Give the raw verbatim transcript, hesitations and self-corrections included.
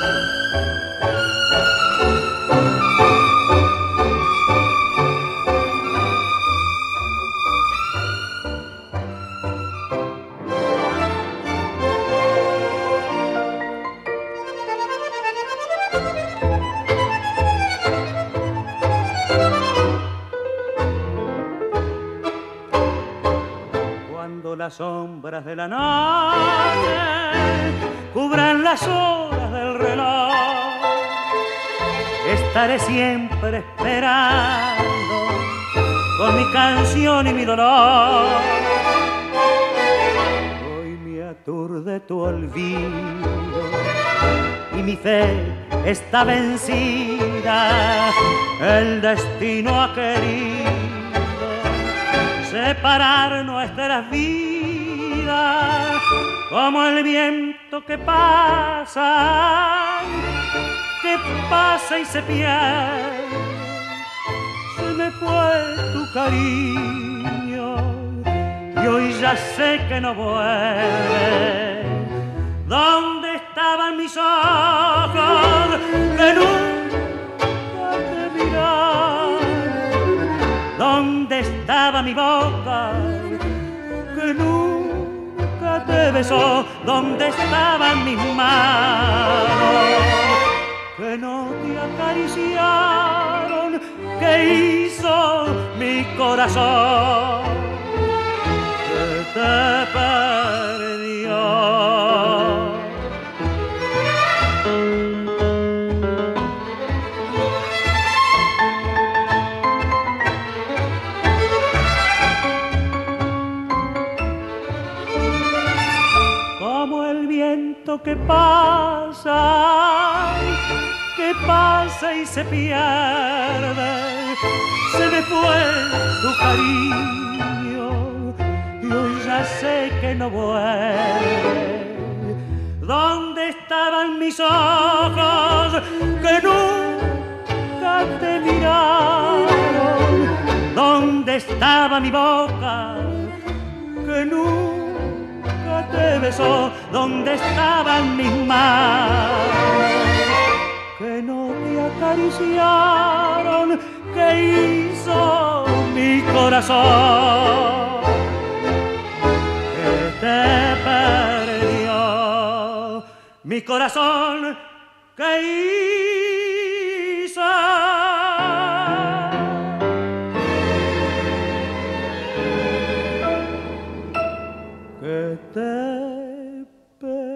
Las sombras de la noche cubran las horas del reloj. Estaré siempre esperando con mi canción y mi dolor. Hoy me aturde tu olvido y mi fe está vencida. El destino ha querido separar nuestras vidas como el viento que pasa, que pasa y se pierde. Se me fue tu cariño y hoy ya sé que no vuelve. ¿Dónde estaban mis ojos que nunca te miraron? ¿Dónde estaba mi boca que nunca te besó? ¿Dónde estaban mis manos que no te acariciaron? ¿Qué hizo mi corazón que te perdió? Que pasa, que pasa y se pierde. Se me fue tu cariño y hoy ya sé que no vuelve. ¿Dónde estaban mis ojos que nunca te miraron? ¿Dónde estaba mi boca que nunca te besó? ¿Dónde estaban mis manos que no te acariciaron? ¿Qué hizo mi corazón que te perdió? Mi corazón que hizo que te perdió.